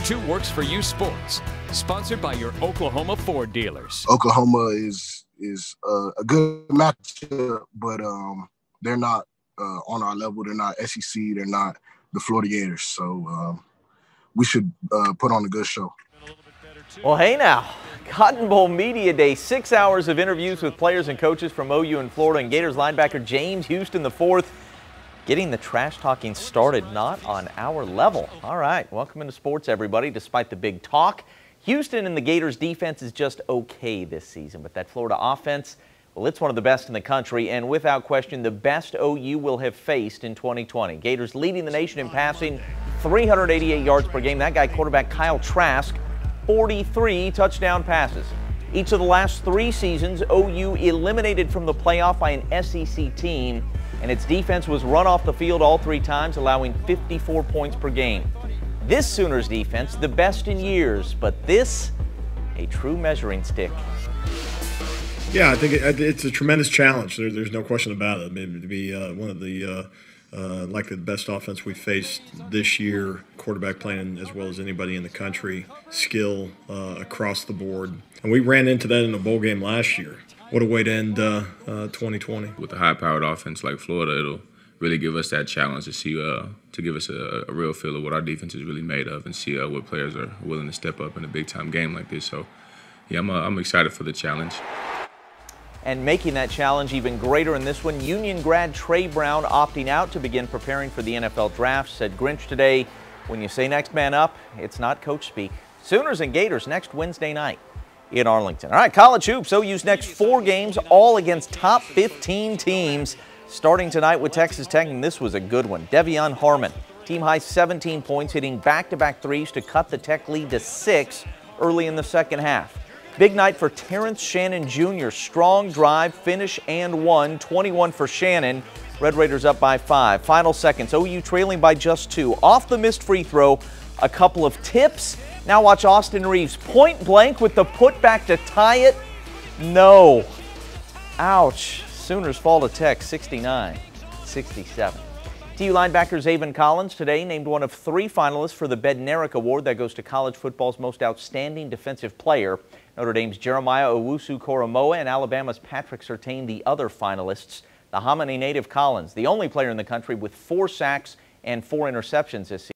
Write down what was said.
Two Works for You Sports, sponsored by your Oklahoma Ford dealers. Oklahoma is a good matchup, but they're not on our level. They're not SEC. They're not the Florida Gators. So we should put on a good show. Well, hey now, Cotton Bowl Media Day, 6 hours of interviews with players and coaches from OU and Florida, and Gators linebacker James Houston IV getting the trash talking started, not on our level. All right, welcome into sports, everybody. Despite the big talk, Houston and the Gators defense is just okay this season, but that Florida offense, well, it's one of the best in the country, and without question, the best OU will have faced in 2020. Gators leading the nation in passing, 388 yards per game. That guy, quarterback Kyle Trask, 43 touchdown passes. Each of the last 3 seasons, OU eliminated from the playoff by an SEC team, and its defense was run off the field all 3 times, allowing 54 points per game. This Sooners defense, the best in years, but this, a true measuring stick. Yeah, I think it's a tremendous challenge. There's no question about it. I mean, to be one of the likely the best offense we faced this year, quarterback playing as well as anybody in the country, skill across the board. And we ran into that in a bowl game last year. What a way to end 2020. With a high-powered offense like Florida, it'll really give us that challenge to see, to give us a real feel of what our defense is really made of, and see what players are willing to step up in a big-time game like this. So, yeah, I'm excited for the challenge. And making that challenge even greater in this one, Union grad Trey Brown opting out to begin preparing for the NFL draft, said Grinch today, when you say next man up, it's not coach speak. Sooners and Gators next Wednesday night in Arlington. All right, college hoops. OU's next 4 games, all against top 15 teams, starting tonight with Texas Tech, and this was a good one. Devion Harmon, team high 17 points, hitting back-to-back threes to cut the Tech lead to 6 early in the second half. Big night for Terrence Shannon Jr. Strong drive, finish, and 1. 21 for Shannon. Red Raiders up by 5. Final seconds, OU trailing by just 2. Off the missed free throw, a couple of tips. Now watch Austin Reeves point blank with the putback to tie it. No. Ouch. Sooners fall to Tech 69-67. TU linebacker Zaven Collins today named one of 3 finalists for the Bednarik Award that goes to college football's most outstanding defensive player. Notre Dame's Jeremiah Owusu-Koramoah and Alabama's Patrick Surtain, the other finalists. The Hominy native Collins, the only player in the country with 4 sacks and 4 interceptions this season.